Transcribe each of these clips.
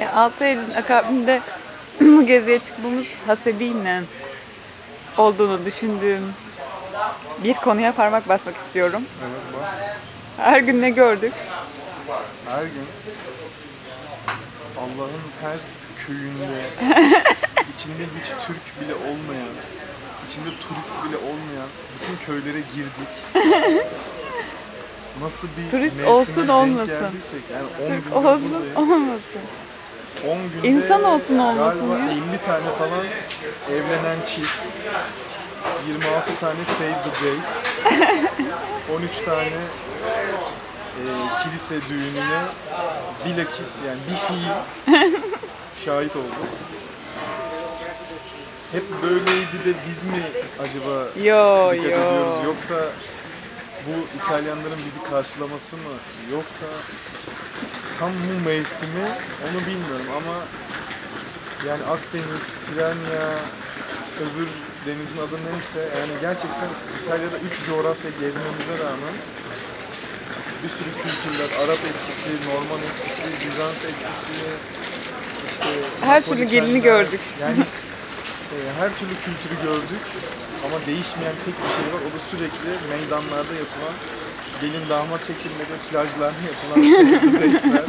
6 Eylül'ün akabinde bu geziye çıkmamız hasebiyle olduğunu düşündüğüm bir konuya parmak basmak istiyorum. Evet, bak. Her gün ne gördük? Her gün Allah'ın her köyünde içinde hiç Türk bile olmayan, içinde turist bile olmayan bütün köylere girdik. Nasıl bir Turist mevsime olsun denk olmasın. geldiysek, yani 10 Türk gündür olsun buradayız. olmasın. 10 günde İnsan olsun olmasın galiba ya. 50 tane falan evlenen çift, 26 tane save the date, 13 tane kilise düğününe bilakis yani bir fiil şahit oldum. Hep böyleydi de biz mi acaba Yo dikkat yo. ediyoruz, yoksa bu İtalyanların bizi karşılaması mı, yoksa tam bu mevsimi onu bilmiyorum ama yani Akdeniz, Tirrenia, öbür denizin adı neyse, yani gerçekten İtalya'da 3 coğrafya gezmemize rağmen bir sürü kültürler, Arap etkisi, Norman etkisi, Bizans etkisi, işte Her türlü gelini gördük. Yani her türlü kültürü gördük ama değişmeyen tek bir şey var, o da sürekli meydanlarda yapılan gelin damat çekimleri, plajlarda yapılan date'ler.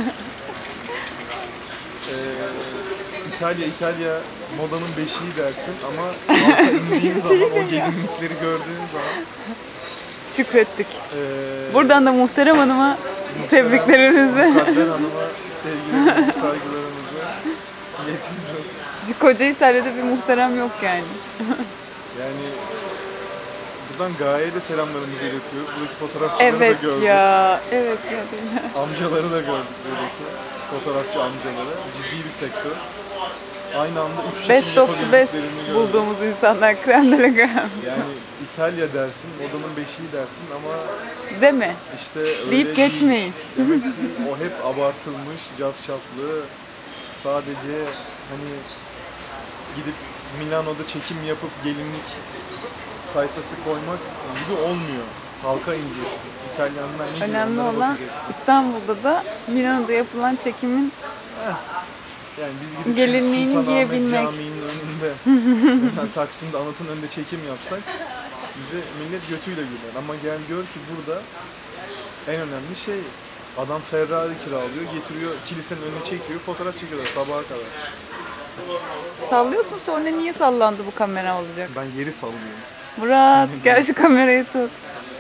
İtalya modanın beşiği dersin ama halka indiğin zaman, o gelinlikleri gördüğün zaman Şükrettik. Buradan da Muhterem Hanım'a tebriklerimizi. Mukadder Hanım'a sevgilerimizi, saygılarımızı iletiyoruz. Koca İtalya'da bir muhterem yok yani. Yani buradan Gaye'ye de selamlarımızı iletiyoruz. Buradaki fotoğrafçıları Evet da gördük. ya, evet ya. Amcaları da gördük buradaki. Fotoğrafçı amcaları. Ciddi bir sektör. Aynı anda 3 çekim Best of the best yapabildiklerini gördük. bulduğumuz insanlar krem de la creme. Yani İtalya dersin, modanın beşiği dersin ama Değil mi? işte öyle Deyip değil. geçmeyin. Demek ki o hep abartılmış, cafcaflı, sadece hani gidip Milano'da çekim yapıp gelinlik sayfası koymak gibi olmuyor. Halka ineceksin. İtalyanlar ne diyor, Önemli onlara olan bakacaksın. İstanbul'da da Milano'da yapılan çekimin Yani biz gidip gelinliğini Sultanahmet giyebilmek. Camii'nin önünde, yani Taksim'de Anıt'ın önünde çekim yapsak bize millet götüyle güler. Ama gel gör ki burada en önemli şey, adam Ferrari kiralıyor, getiriyor, kilisenin önüne çekiyor, fotoğraf çekiyorlar sabaha kadar. Sallıyorsun, sonra niye sallandı bu kamera olacak? Ben yeri sallıyorum. Murat gel şu kamerayı tut.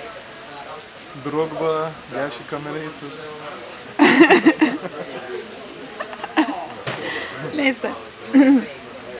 Drogba, gel şu kamerayı tut. Neyse.